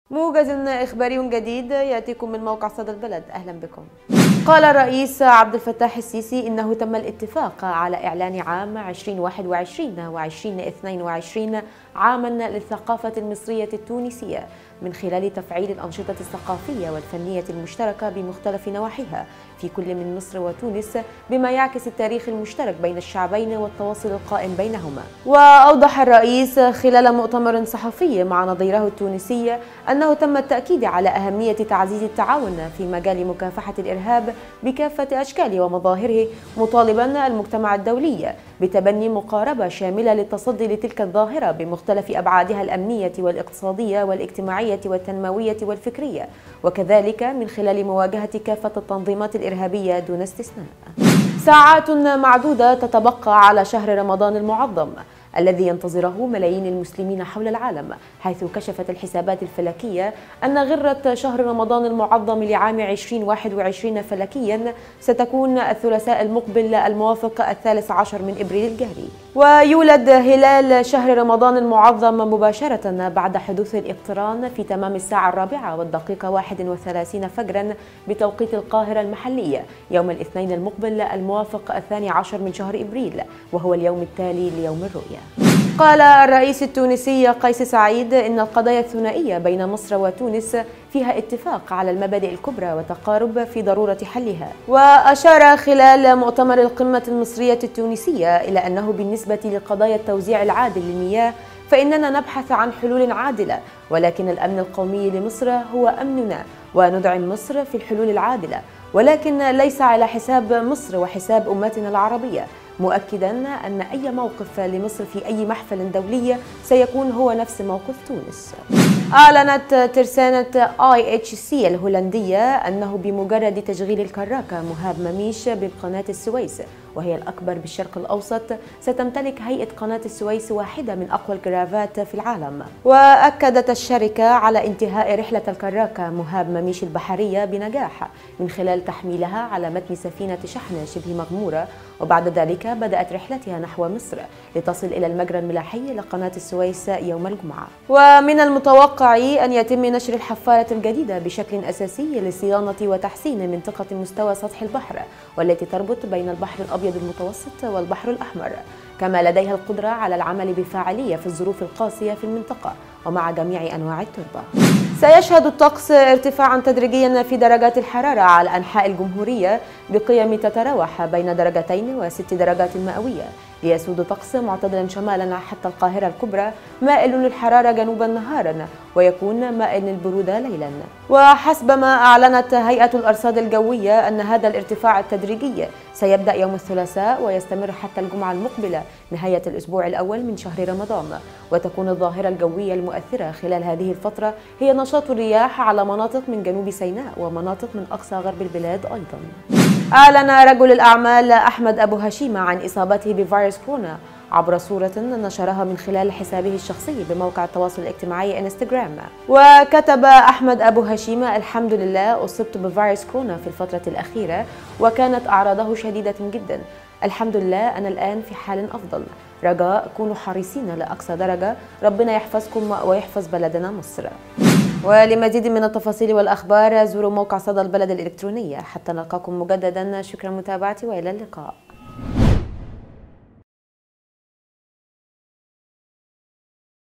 موجز إخباري جديد يأتيكم من موقع صدى البلد. أهلا بكم. قال الرئيس عبد الفتاح السيسي إنه تم الاتفاق على إعلان عام 2021 و2022 عاما للثقافة المصرية التونسية من خلال تفعيل الأنشطة الثقافية والفنية المشتركة بمختلف نواحيها في كل من مصر وتونس، بما يعكس التاريخ المشترك بين الشعبين والتواصل القائم بينهما. وأوضح الرئيس خلال مؤتمر صحفي مع نظيره التونسي أنه تم التأكيد على أهمية تعزيز التعاون في مجال مكافحة الإرهاب بكافة أشكاله ومظاهره، مطالبا المجتمع الدولي بتبني مقاربة شاملة للتصدي لتلك الظاهرة بمختلف أبعادها الأمنية والاقتصادية والاجتماعية والتنموية والفكرية، وكذلك من خلال مواجهة كافة التنظيمات الإرهابية دون استثناء. ساعات معدودة تتبقى على شهر رمضان المعظم الذي ينتظره ملايين المسلمين حول العالم، حيث كشفت الحسابات الفلكية أن غرة شهر رمضان المعظم لعام 2021 فلكيا ستكون الثلاثاء المقبل الموافق 13 من إبريل الجاري. ويولد هلال شهر رمضان المعظم مباشرة بعد حدوث الاقتران في تمام الساعة 4:31 فجرا بتوقيت القاهرة المحلي يوم الاثنين المقبل الموافق 12 من شهر إبريل، وهو اليوم التالي ليوم الرؤية. قال الرئيس التونسي قيس سعيد إن القضايا الثنائية بين مصر وتونس فيها اتفاق على المبادئ الكبرى وتقارب في ضرورة حلها. وأشار خلال مؤتمر القمة المصرية التونسية إلى أنه بالنسبة لقضايا التوزيع العادل للمياه فإننا نبحث عن حلول عادلة، ولكن الأمن القومي لمصر هو أمننا، وندعم مصر في الحلول العادلة، ولكن ليس على حساب مصر وحساب أمتنا العربية، مؤكدا أن أي موقف لمصر في أي محفل دولي سيكون هو نفس موقف تونس. أعلنت ترسانة IHC الهولندية أنه بمجرد تشغيل الكراكة مهاب مميش بقناة السويس، وهي الأكبر بالشرق الأوسط، ستمتلك هيئة قناة السويس واحدة من أقوى الجرافات في العالم. وأكدت الشركة على انتهاء رحلة الكراكة مهاب مميش البحرية بنجاح من خلال تحميلها على متن سفينة شحن شبه مغمورة، وبعد ذلك بدأت رحلتها نحو مصر لتصل إلى المجرى الملاحي لقناة السويس يوم الجمعة. ومن المتوقع أن يتم نشر الحفارة الجديدة بشكل أساسي لصيانة وتحسين منطقة مستوى سطح البحر، والتي تربط بين البحر الأبيض المتوسط والبحر الأحمر، كما لديها القدرة على العمل بفاعلية في الظروف القاسية في المنطقة ومع جميع أنواع التربة. سيشهد الطقس ارتفاعا تدريجيا في درجات الحرارة على أنحاء الجمهورية بقيم تتراوح بين 2 و6 درجات مئوية، ليسود طقس معتدلا شمالا حتى القاهرة الكبرى، مائل للحرارة جنوبا نهارا، ويكون مائل للبرودة ليلا. وحسب ما أعلنت هيئة الأرصاد الجوية أن هذا الارتفاع التدريجي سيبدأ يوم الثلاثاء ويستمر حتى الجمعة المقبلة نهاية الأسبوع الأول من شهر رمضان، وتكون الظاهرة الجوية المؤثرة خلال هذه الفترة هي نشاط الرياح على مناطق من جنوب سيناء ومناطق من أقصى غرب البلاد أيضا. أعلن رجل الأعمال أحمد أبو هشيمة عن إصابته بفيروس كورونا عبر صورة نشرها من خلال حسابه الشخصي بموقع التواصل الاجتماعي انستغرام. وكتب أحمد أبو هشيمة: الحمد لله أصبت بفيروس كورونا في الفترة الأخيرة وكانت أعراضه شديدة جدا. الحمد لله أنا الآن في حال أفضل. رجاء كونوا حريصين لأقصى درجة. ربنا يحفظكم ويحفظ بلدنا مصر. ولمزيد من التفاصيل والأخبار زوروا موقع صدى البلد الإلكترونية. حتى نلقاكم مجددا، شكرا متابعتي وإلى اللقاء.